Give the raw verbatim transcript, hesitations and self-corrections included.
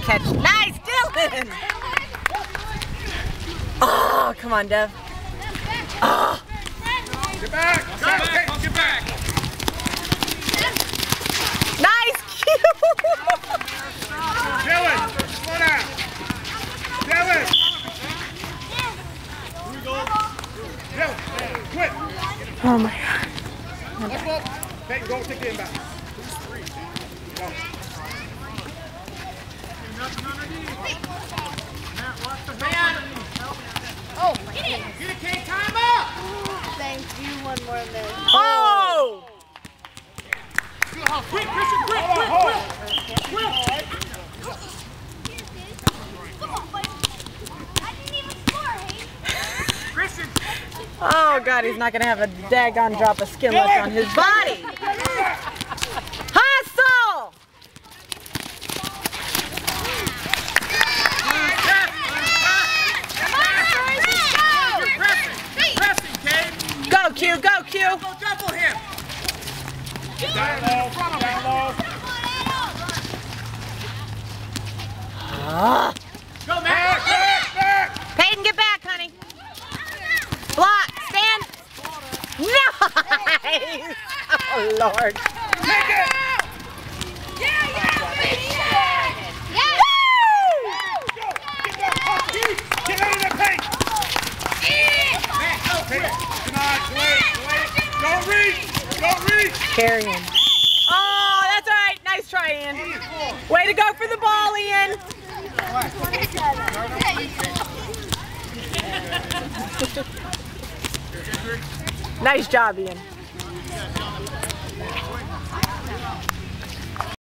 catch. Nice, Dylan! Oh, come on, Dev. Oh. Get back! Get back! Get back! Nice, cute! Dylan! Slow down! Dylan! Dylan! Quit! Oh my God. Let's go! Take, go take the inbound. Go. Oh, get it! Get it, Kate! Time up! Thank you. One more minute. Oh! Quick, Christian, quick, quick, quick! Quick! Christian! Oh God, he's not gonna have a daggone drop of skin left on his body. Hustle! Go, Q, go, Q. Go double him! Down low, down low. Ah. Go, Matt! Back, back! Peyton, get back, honey. Block, stand. Nice! Oh, Lord. Take it! Yeah, yeah, yeah! Yeah! Go! Get that puppy! Get out of that paint! Hey, come on, wait, wait. Don't reach! Don't reach! Carrying. Oh, that's all right. Nice try, Ian. Way to go for the ball, Ian. Nice job, Ian.